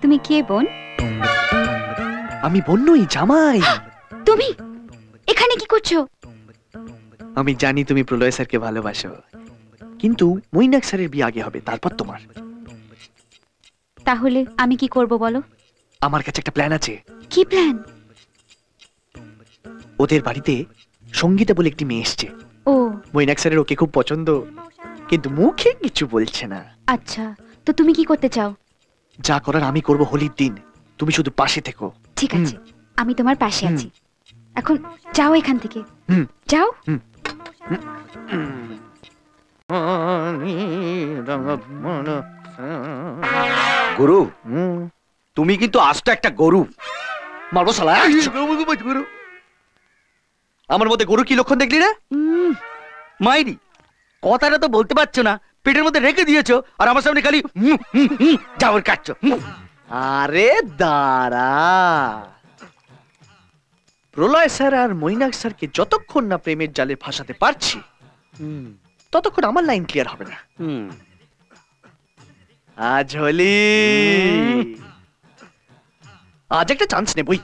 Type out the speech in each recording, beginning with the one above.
তুমি কে বোন? আমি বোন নই, জামাই। তুমি এখানে কি করছো? আমি জানি তুমি প্রলয় স্যারকে ভালোবাসো, কিন্তু মৈনাক স্যারের বিয়ে আগে হবে, তারপর তোমার। তাহলে আমি কি করব বলো? আমার কাছে একটা প্ল্যান আছে। কি প্ল্যান? ওদের বাড়িতে সঙ্গীতা বলে একটি মেয়ে এসছে। ও, মৈনাক স্যারের ওকে খুব পছন্দ, কিন্তু মুখে কিছু বলছে না। আচ্ছা, তো তুমি কি করতে চাও? যা করার আমি করব হোলির দিন, তুমি শুধু পাশে থেকো। ঠিক আছে, আমি তোমার পাশে আছি। এখন যাও এখান থেকে, যাও। গুরু, তুমি কিন্তু আস্ত একটা গরু। মারবো শালা। গরু? আমার মধ্যে গরু কি লক্ষণ দেখলি রে? মাইরি, কথাটা তো বলতে পারছো না, পেটের মধ্যে রেখে দিয়েছো, আর আমার সামনে খালি জাবর কাটছো। আরে দাঁড়া, প্রলয় স্যার আর মৈনাক স্যারকে যতক্ষণ না প্রেমের জালে ফাঁসাতে পারছি, ততক্ষণ আমার লাইন ক্লিয়ার হবে না। আজ হোলি, আজ একটা চান্স নেবই।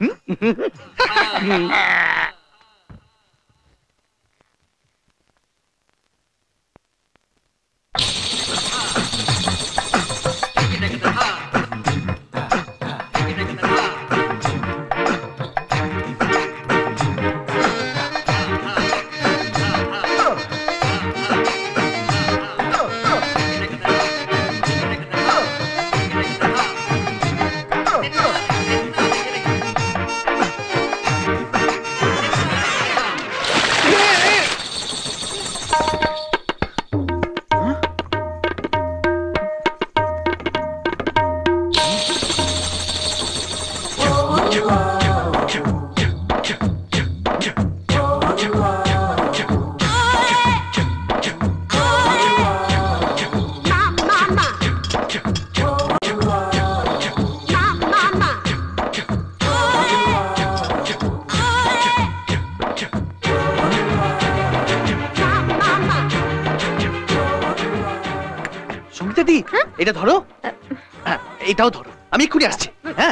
এটা ধরো, এটাও ধরো, আমি এক্ষুনি আসছি। হ্যাঁ,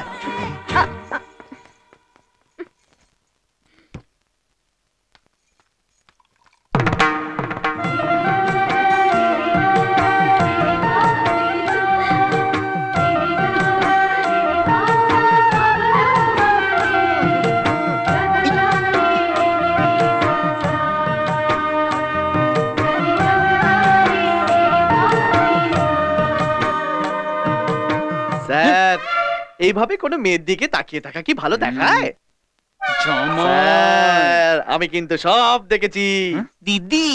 স্যার এইভাবে কোনো মেয়ের দিকে তাকিয়ে থাকা কি ভালো দেখায়? স্যার আমি কিন্তু সব দেখেছি। দিদি,